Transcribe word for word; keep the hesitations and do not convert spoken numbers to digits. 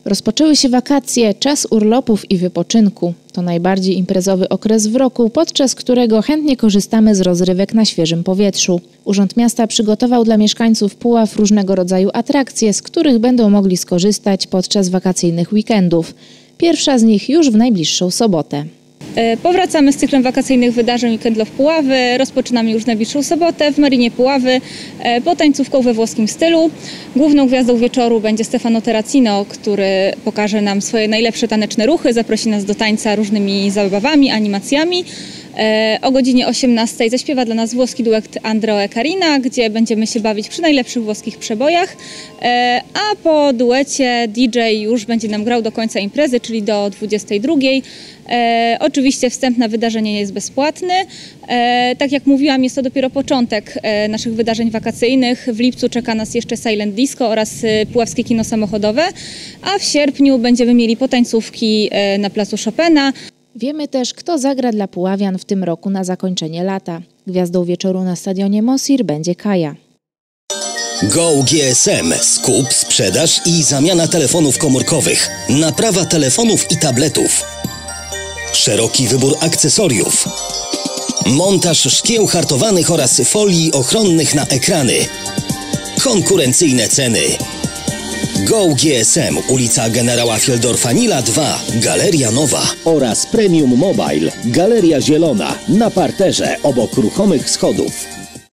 Rozpoczęły się wakacje, czas urlopów i wypoczynku. To najbardziej imprezowy okres w roku, podczas którego chętnie korzystamy z rozrywek na świeżym powietrzu. Urząd Miasta przygotował dla mieszkańców Puław różnego rodzaju atrakcje, z których będą mogli skorzystać podczas wakacyjnych weekendów. Pierwsza z nich już w najbliższą sobotę. Powracamy z cyklem wakacyjnych wydarzeń Weekend Love Puławy. Rozpoczynamy już w najbliższą sobotę w Marinie Puławy potańcówką we włoskim stylu. Główną gwiazdą wieczoru będzie Stefano Terracino, który pokaże nam swoje najlepsze taneczne ruchy, zaprosi nas do tańca różnymi zabawami, animacjami. O godzinie osiemnastej zaśpiewa dla nas włoski duet Andrea e Carina, gdzie będziemy się bawić przy najlepszych włoskich przebojach, a po duecie D J już będzie nam grał do końca imprezy, czyli do dwudziestej drugiej. E, oczywiście wstęp na wydarzenie jest bezpłatny. E, tak jak mówiłam, jest to dopiero początek e, naszych wydarzeń wakacyjnych. W lipcu czeka nas jeszcze Silent Disco oraz e, Puławskie Kino Samochodowe, a w sierpniu będziemy mieli potańcówki e, na placu Chopina. Wiemy też, kto zagra dla Puławian w tym roku na zakończenie lata. Gwiazdą wieczoru na stadionie Mosir będzie Kaja. Go G S M. Skup, sprzedaż i zamiana telefonów komórkowych. Naprawa telefonów i tabletów. Szeroki wybór akcesoriów. Montaż szkieł hartowanych oraz folii ochronnych na ekrany. Konkurencyjne ceny. Go G S M, ulica Generała Fieldorfa-Nila dwa, Galeria Nowa. Oraz Premium Mobile, Galeria Zielona, na parterze obok ruchomych schodów.